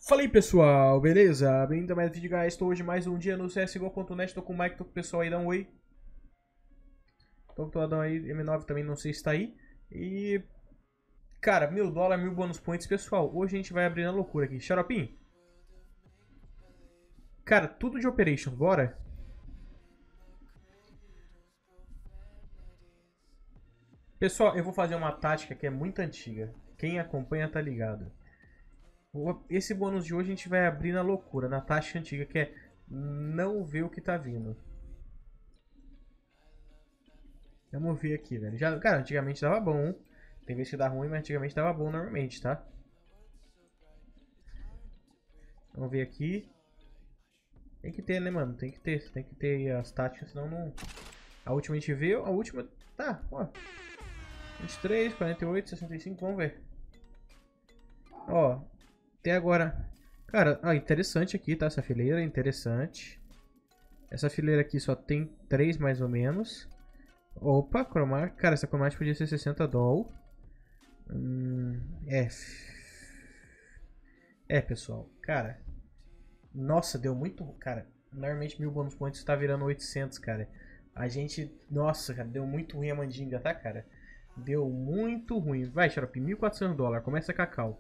Fala aí pessoal, beleza? Bem-vindo a mais um vídeo, guys. Estou hoje mais um dia no CSGO.net. Estou com o Mike, tô com o pessoal aí, dá um oi. Tô com o Toadão aí, M9 também, não sei se tá aí. E... cara, $1000, 1000 bônus points, pessoal. Hoje a gente vai abrir na loucura aqui. Xaropim? Cara, tudo de Operation, bora? Pessoal, eu vou fazer uma tática que é muito antiga. Quem acompanha tá ligado. Esse bônus de hoje a gente vai abrir na loucura, na tática antiga, que é não ver o que tá vindo. Vamos ver aqui, velho. Já, cara, antigamente dava bom. Tem vezes que dá ruim, mas antigamente dava bom normalmente, tá? Vamos ver aqui. Tem que ter, né, mano? Tem que ter as táticas, senão não... A última a gente viu, a última... tá, ó. 23, 48, 65, vamos ver. Ó, até agora... cara, interessante aqui, tá? Essa fileira, interessante. Essa fileira aqui só tem 3 mais ou menos. Opa, cromática. Cara, essa cromática podia ser 60 doll. Pessoal. Cara. Nossa, deu muito... cara, normalmente 1000 bônus points tá virando 800, cara. A gente... nossa, cara, deu muito ruim a mandinga, tá, cara? Deu muito ruim. Vai, Xarope, $1.400. Começa a cacau.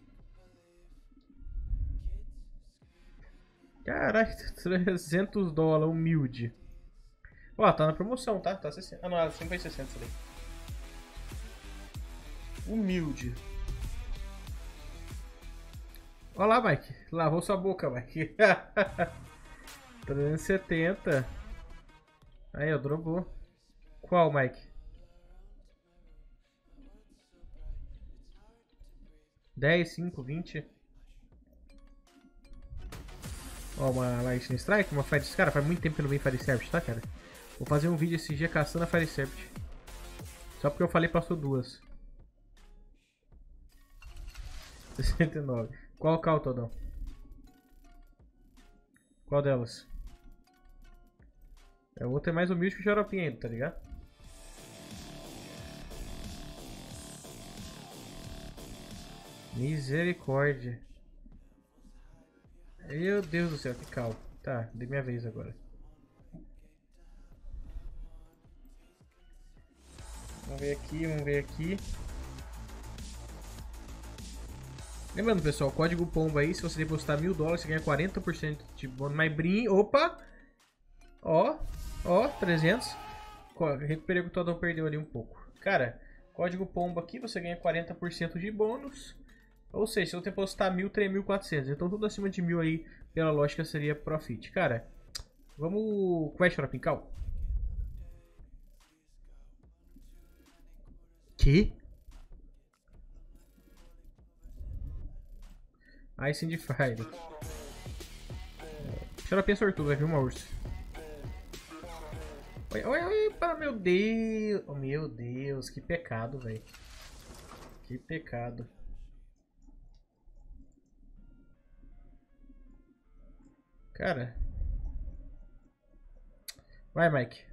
Caraca, $300, humilde. Ó, tá na promoção, tá? Tá 60. Ah, não, sempre foi 60 isso daí. Humilde. Olha lá, Mike. Lavou sua boca, Mike. 370. Aí, ó, dropou. Qual, Mike? 10, 5, 20. Ó, uma Lightning Strike, uma Fire... cara, faz muito tempo que eu não venho Fire Serpent, tá, cara? Vou fazer um vídeo esse dia caçando a Fire Serpent. Só porque eu falei passou duas. 69. Qual cal, Todão? Qual delas? A outra é mais humilde que o Xaropinho ainda, tá ligado? Misericórdia. Meu Deus do céu, que cal. Tá, dei minha vez agora. Vamos ver aqui, vamos ver aqui. Lembrando, pessoal, código POMBA aí, se você depositar $1000, você ganha 40% de bônus. Mais brin, opa! Ó, 300. Recuperei o que o Todão perdeu ali um pouco. Cara, código POMBA aqui, você ganha 40% de bônus. Ou seja, se eu depositar 1000, 3400. Então tudo acima de 1000 aí, pela lógica, seria profit. Cara, vamos... vai, Xaropim, calma. Que? Ice and Fire. Xaropim é sortudo, vai vir uma urso. Oi, meu Deus. Oh, meu Deus, que pecado, velho. Que pecado. Cara. Vai, Mike.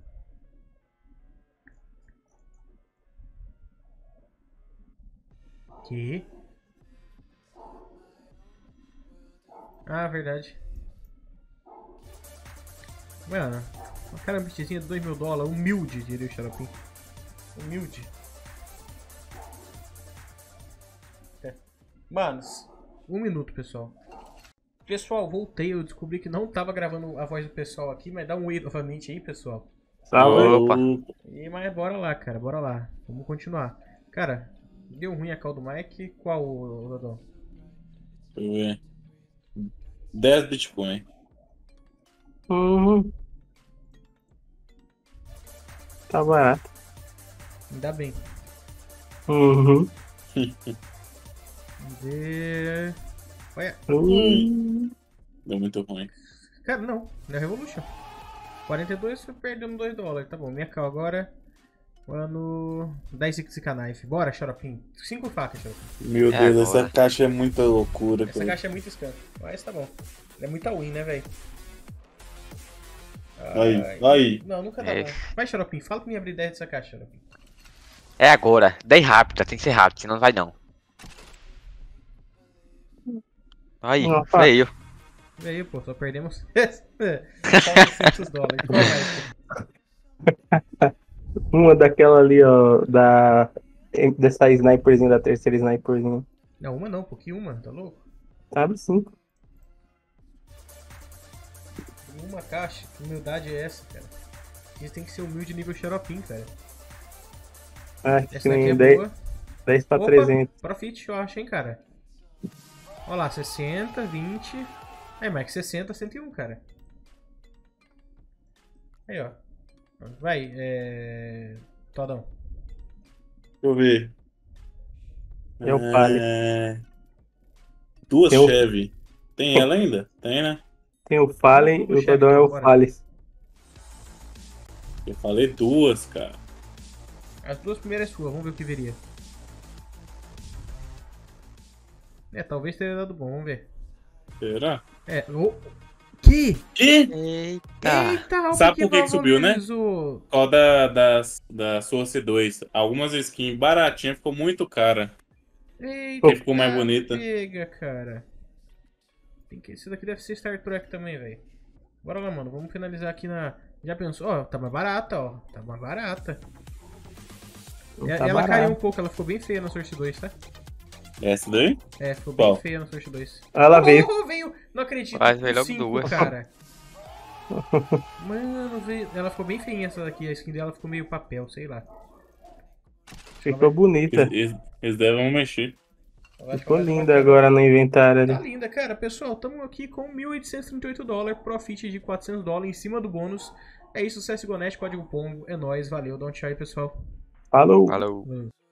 Que? Ah, verdade. Mano, uma carambichezinha de $2000, humilde, diria o Xaropim. Humilde. Manos, 1 minuto, pessoal. Pessoal, voltei, eu descobri que não tava gravando a voz do pessoal aqui, mas dá um oi novamente aí, pessoal. Opa! Mas bora lá, cara, bora lá. Vamos continuar. Cara, deu ruim a call do Mike. Qual, Rodão? Deixa eu ver. 10 Bitcoin. Tá barato. Ainda bem. Uhum. Vamos ver... olha. Deu muito ruim. Cara, não é Revolution. 42 foi perdendo $2. Tá bom, minha call agora. Mano, 10 Zica Knife. Bora, Xaropim. 5 facas, Xaropim. Meu Deus, agora. essa caixa é muita loucura, Essa cara. caixa é muito scan. Mas tá bom. É muita win, né, velho? Aí. Não, nunca dá bom. Vai, Xaropim, fala pra mim abrir 10 dessa caixa, Xaropim. É agora. 10 rápido, tem que ser rápido, senão não vai não. Aí, Opa. feio. Veio, pô, só perdemos só $600. Qual mais? Uma daquela ali, ó, dessa sniperzinha, da terceira sniperzinha. Não, uma não, pouquinho uma, tá louco? Sabe sim. Uma caixa, que humildade é essa, cara? Isso tem que ser humilde nível xaropim, cara. Ah, que Essa daqui nem é 10, boa. 10 pra Opa, 300. profit, eu acho, hein, cara. Olha lá, 60, 20. Aí, Max, 60, 101, cara. Aí, ó. Vai, Todão. Deixa eu ver. É o Palio. Duas Eu- Chevy. Tem ela ainda? Tem, né? Tem o Fallen e o Todão é o Bora. Falles. Eu falei duas, cara. As duas primeiras suas, vamos ver o que viria. Talvez tenha dado bom, vamos ver. Será? Que? Que? Eita. Eita, Sabe por que subiu, né? valorizou. Qual da Source 2? Algumas skins baratinhas ficou muito cara. Eita, Que ficou mais bonita. pega, cara. Esse daqui deve ser Star Trek também, velho. Bora lá, mano. Vamos finalizar aqui na... Já pensou? Ó, tá mais barata, ó. Tá mais barata. Não Ela tá caiu barato. um pouco, ela ficou bem feia na Source 2, tá? Essa daí? Ficou bem Qual? feia na Source 2. Ela veio. Veio! Não acredito. Quase veio logo 5, duas. cara. Mano, veio... Ela ficou bem feinha essa daqui. A skin dela ficou meio papel, sei lá. Ficou bonita. Eles devem mexer. Eu acho que Ficou vai linda bacana. agora no inventário Tá ali. linda, cara. Pessoal, estamos aqui com $1.838, profit de $400 em cima do bônus. É isso, CSGO.net, código POMBO. É nóis, valeu. Dá um tchau aí, pessoal. Falou! Falou. Valeu.